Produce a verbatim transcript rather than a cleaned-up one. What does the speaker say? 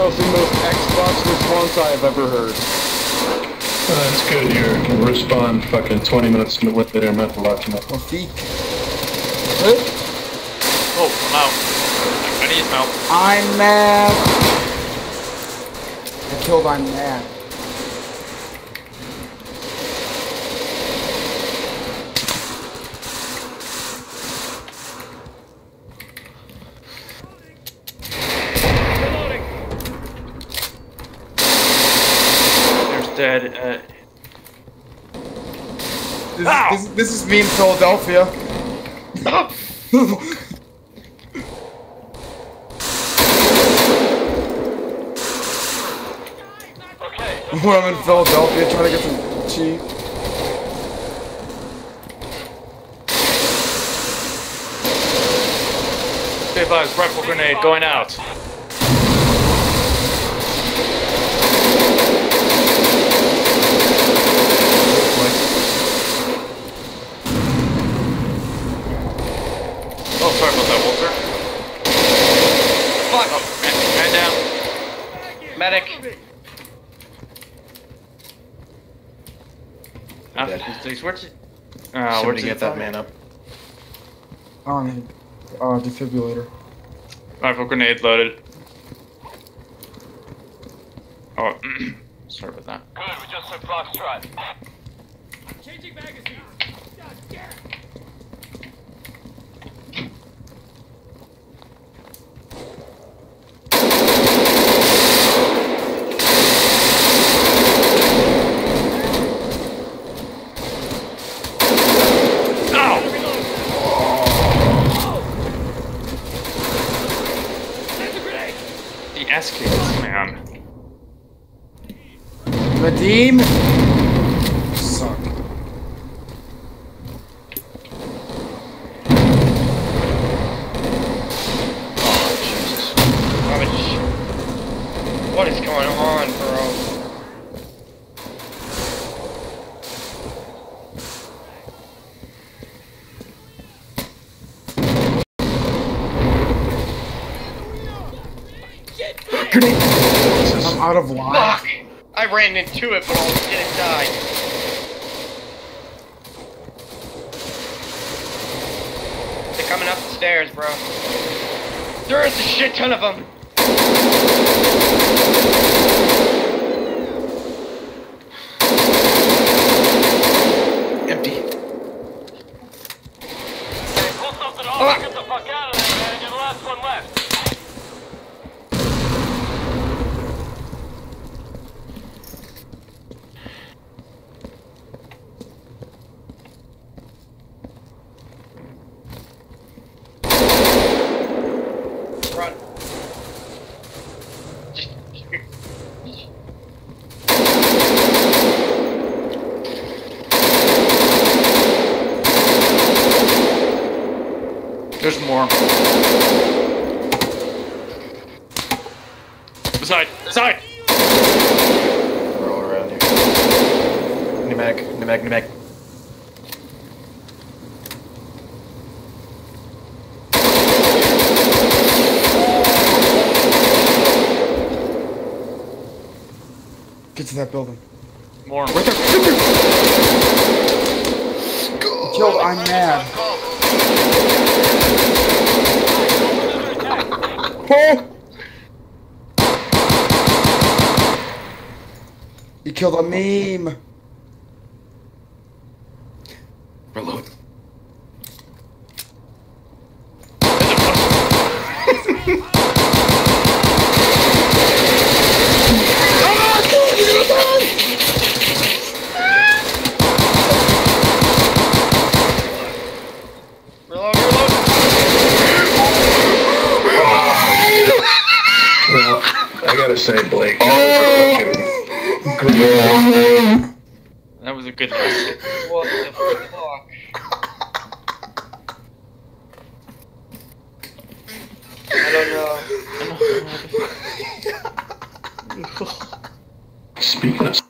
was the most Xbox response I have ever heard. Uh, that's good. You can respond fucking twenty minutes later. I'm not allowed to know. Oh, feek. Oh, I'm out. I need some help. I'm mad. I killed I'm mad. There's dead. Uh... This, this, this is me in Philadelphia. When I'm in Philadelphia trying to get some cheap. Stay advised, rifle grenade going out. Oh, sorry about that, Walter. Fuck! Oh, man, man down. Medic. Ah, he's, where'd you... Uh, where'd you get that man up? Oh, man. Uh, defibrillator. Rifle grenade loaded. Oh, sorry about that. Good, we just took Foxtrot. Changing magazine. God damn. S Ks, man. Vadim? Suck. Oh, Jesus. What is going on, bro? I'm out of line. Fuck! I ran into it, but I didn't die. They're coming up the stairs, bro. There is a shit ton of them. Empty. Hey, pull something over and get the fuck out of there, man. You're the last one left. Run. There's more. Side, side. We're all around here. Pneumatic, pneumatic, pneumatic. Get to that building. More. Right there. Killed I'm mad. Oh! You killed a meme. Reload. Reload, reload. Well, I gotta say, Blake, that was a fucking good roll. That was a good risk. What the fuck? I don't know. Speaking of